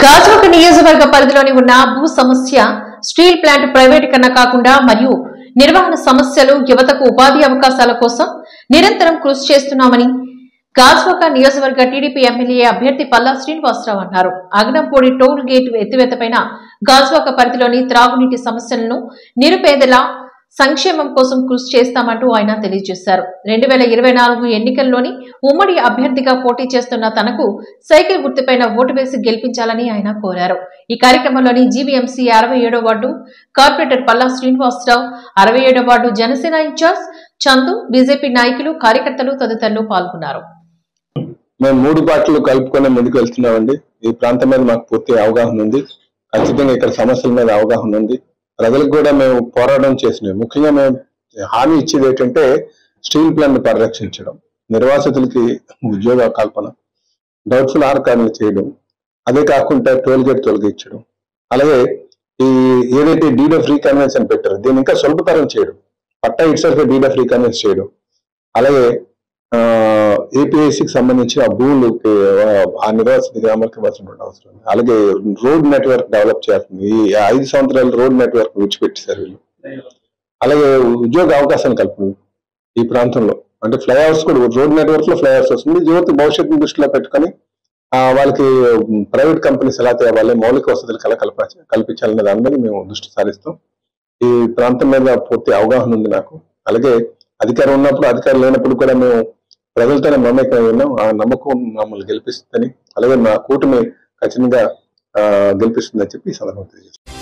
గాజువాక నియోజకవర్గ పరిధిలోని ఉన్న భూ సమస్య, స్టీల్ ప్లాంట్ ప్రైవేటీకరణ కాకుండా మరియు నిర్వహణ సమస్యలు, యువతకు ఉపాధి అవకాశాల కోసం నిరంతరం కృషి చేస్తున్నామని గాజువాక నియోజకవర్గ టీడీపీ ఎమ్మెల్యే అభ్యర్థి పల్లా శ్రీనివాసరావు అన్నారు. అగ్నంపూడి టోల్ గేట్ ఎత్తివేతపైన గాజువాక పరిధిలోని త్రాగునీటి సమస్యలను, నిరుపేదల సంక్షేమం కోసం కృషి చేస్తామంటూ ఆయన తెలియజేశారు. 2024 ఎన్నికల్లోని ఉమ్మడి అభ్యర్థిగా పోటీ చేస్తున్న తనకు సైకిల్ గుర్తుపైన ఓటు వేసి గెలిపించాలని ఆయన కోరారు. ఈ కార్యక్రమంలోని జీవీఎంసీ 67వ వార్డు కార్పొరేటర్ పల్లా శ్రీనివాసరావు, 67వ ward Janasena incharge Chandu, BJP నాయకులు, కార్యకర్తలు తదితరులు పాల్గొన్నారు. మేము 3 పార్టీలు కలుపుకొని ముందుకు వెళ్తున్నామండి. ఈ ప్రాంతం మీద మాకు పూర్తి అవగాహన ఉంది. ఖచ్చితంగా ఇక్కడ సమస్యల మీద అవగాహన ఉంది. ప్రజలకు కూడా మేము పోరాటం చేసినాం. ముఖ్యంగా మేము హామీ ఇచ్చేది ఏంటంటే స్టీల్ ప్లాంట్ పరిరక్షించడం, నిర్వాసితులకి ఉద్యోగ కల్పన, డౌట్ఫుల్ ఆర్కాన్లు చేయడం, అదే కాకుండా టోల్ గేట్ తొలగించడం, అలాగే ఈ ఏదైతే డీడ్ ఆఫ్ రీకన్వెన్షన్ పెట్టారో దీన్ని ఇంకా సులభతరం చేయడం, patta itself deed of reconveyance చేయడం, అలాగే ఏపీఐసికి సంబంధించిన భూములు ఆ నిర్వాసిత గ్రామాలకు ఇవ్వాల్సిన అవసరం ఉంది. అలాగే రోడ్ నెట్వర్క్ డెవలప్ చేస్తుంది. ఈ 5 సంవత్సరాలు రోడ్ నెట్వర్క్ విడిచిపెట్టేశారు వీళ్ళు. అలాగే ఉద్యోగ అవకాశాలు కల్పన ఈ ప్రాంతంలో, అంటే ఫ్లైఓవర్స్ కూడా, రోడ్ నెట్వర్క్ లో ఫ్లైఓవర్స్ వస్తుంది. యువత భవిష్యత్తును దృష్టిలో పెట్టుకొని వాళ్ళకి ప్రైవేట్ కంపెనీస్ ఎలా తేవాలి, మౌలిక వసతులు ఎలా కల్పించాలనే దాని మీద మేము దృష్టి సారిస్తాం. ఈ ప్రాంతం మీద పూర్తి అవగాహన ఉంది నాకు. అలాగే అధికారం ఉన్నప్పుడు, అధికారం లేనప్పుడు కూడా మేము ప్రజలతోనే మమేకమై ఉన్నాం. ఆ నమ్మకం మమ్మల్ని గెలిపిస్తుందని, అలాగే మా కూటమి ఖచ్చితంగా గెలిపిస్తుందని చెప్పి ఈ సందర్భంగా తెలియజేస్తాం.